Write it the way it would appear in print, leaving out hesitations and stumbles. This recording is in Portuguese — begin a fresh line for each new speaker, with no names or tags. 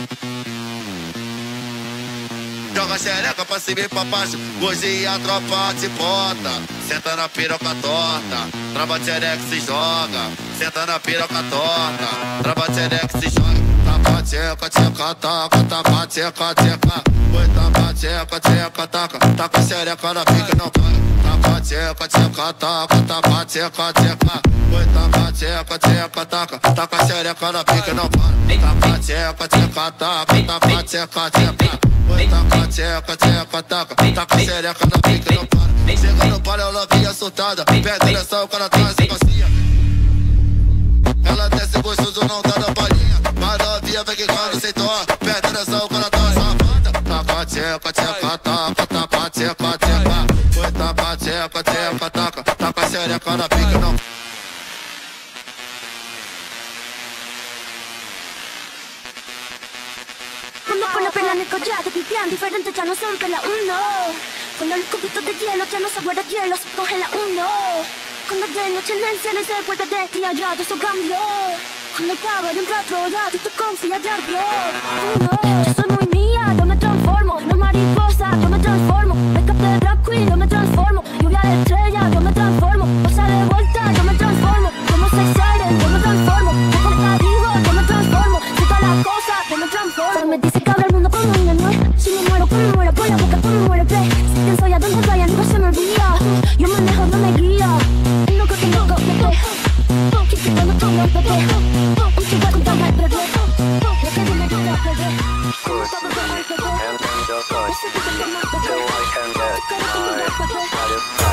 Joga xereca pra cima e pra baixo, hoje a tropa te bota. Senta na piroca torta, trava xereca se joga. Senta na piroca torta, trava xereca se joga. Taca, tcheca, tcheca, taca, taca, tcheca, tcheca. Oi, taca, tcheca, tcheca, taca, taca xereca na pica não para. Taca, tcheca, tcheca, taca, taca, tcheca, tcheca. Oi, taca, tcheca, tcheca, taca, taca xereca na pica não para. Taca, tcheca, tcheca, taca, taca, tcheca, tcheca. Oi, taca, tcheca, tcheca, taca, taca xereca na pica não para. Chega no palho, ela vinha soltada, pega a direção, o cara traz e passinha. Ela desce gostoso, não dá na palhinha. Mas novinha vem que quando sentou, pega a direção, o cara traz a banda. Taca, tcheca, tcheca, taca, taca, tcheca, tcheca. Oi, taca, tcheca, tcheca, taca, taca xereca na pica não.
Cuando por la pena me collado, pipián diferente, ya no son pela uno. Cuando el cubito de hielo ya no sabe de hielo, se congela uno. Cuando de noche en el cielo y se vuelve de día, ya de eso cambió. Cuando acaba de un rato, ya tú te confías de ardió. Yo soy muy mía, yo me transformo. No mariposa, yo me transformo. Make-up de drag queen, yo me transformo. Lluvia de estrella, yo me transformo. Pasa de vuelta, yo me transformo. Como seis aires, yo me transformo. Yo con digo, yo me transformo. Si todas las cosas, yo me transformo. Me dice que habla el mundo como un menor. Si me muero por la boca, como muero, ve. Si quién soy, a dónde vaya, nunca se me olvida. Yo manejo, no me guía. No que no go, bebé. Que te tengo todo, bebé. Un chico con tan mal, bebé. Lo que no me gusta, bebé.
Push and then just push till I can get my